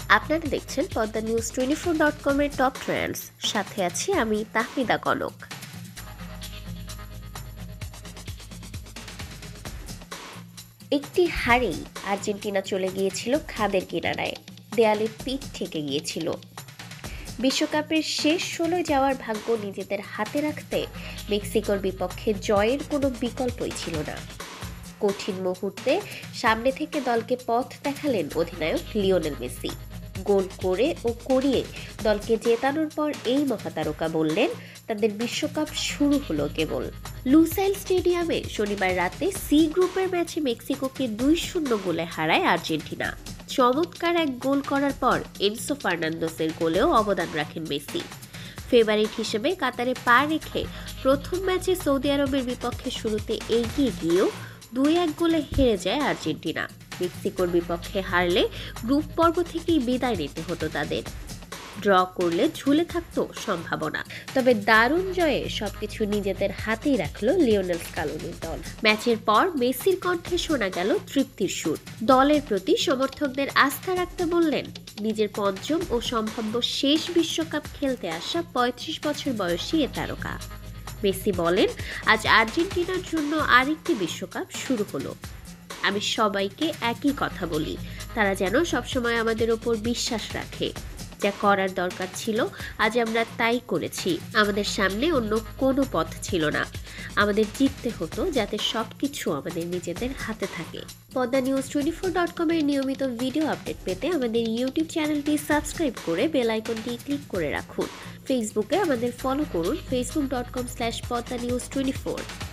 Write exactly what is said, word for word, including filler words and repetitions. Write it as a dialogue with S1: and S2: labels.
S1: আপনারা দেখছেন Padma news twenty four dot com এর টপ ট্রেন্ডস, সাথে আছি আমি তাহমিদা কনক। একটি হারেই আর্জেন্টিনা চলে গিয়েছিল খাদের কিনারায়, দেয়ালে পিঠ ঠেকে গিয়েছিল। বিশ্বকাপের শেষ ষোলোয় যাওয়ার ভাগ্য নিজেদের হাতে রাখতে মেক্সিকোর বিপক্ষে জয়ের কোনো বিকল্পই ছিল না। কঠিন মুহূর্তে সামনে থেকে দলকে পথ দেখালেন অধিনায়ক লিওনেল মেসি। গোল করে ও করিয়ে দলকে জেতানোর পর এই মহাতারকা বললেন, তাদের বিশ্বকাপ শুরু হলো কেবল। লুসাইল স্টেডিয়ামে শনিবার রাতে সি গ্রুপের ম্যাচে মেক্সিকোকে দুই শূন্য গোলে হারায় আর্জেন্টিনা। চমৎকার এক গোল করার পর এনসো ফার্নান্দোসের গোলেও অবদান রাখেন মেসি। ফেভারিট হিসেবে কাতারে পা রেখে প্রথম ম্যাচে সৌদি আরবের বিপক্ষে শুরুতে এগিয়ে গিয়েও দুই এক গোলে হেরে যায় আর্জেন্টিনা। মেক্সিকোর বিপক্ষে হারলে গ্রুপ পর্ব থেকেই বিদায় নিতে হতো তাদের। ড্র করলে ঝুলে থাকতো সম্ভাবনা। তবে দারুণ জয়ে সবকিছু নিজেদের হাতেই রাখলো লিওনেল স্কালোনির দল। ম্যাচের পর মেসির কণ্ঠে শোনা গেল তৃপ্তির সুর। দলের প্রতি সমর্থকদের আস্থা রাখতে বললেন, নিজের পঞ্চম ও সম্ভাব্য শেষ বিশ্বকাপ খেলতে আসা পঁয়ত্রিশ বছর বয়সী এ তারকা। মেসি বলেন, আজ আর্জেন্টিনার জন্য আরেকটি বিশ্বকাপ শুরু হলো। আমি সবাইকে একই কথা বলি, তারা যেন সবসময় আমাদের ওপর বিশ্বাস রাখে। যা করার দরকার ছিল আজ আমরা তাই করেছি। আমাদের সামনে অন্য কোনো পথ ছিল না। আমাদের জিততে হতো যাতে সবকিছু আমাদের নিজেদের হাতে থাকে। Padma news twenty four dot com এর নিয়মিত ভিডিও আপডেট পেতে আমাদের ইউটিউব চ্যানেলটি সাবস্ক্রাইব করে বেল আইকনটি ক্লিক করে রাখুন। ফেসবুকে আমাদের ফলো করুন, Facebook dot com slash Padma news twenty four.